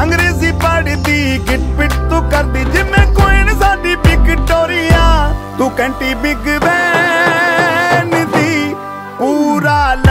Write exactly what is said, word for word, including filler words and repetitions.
अंग्रेजी पढ़दी गिट पिट तू करदी जिमें क्वीन साडी विक्टोरिया, तू कैंटी बिग बैन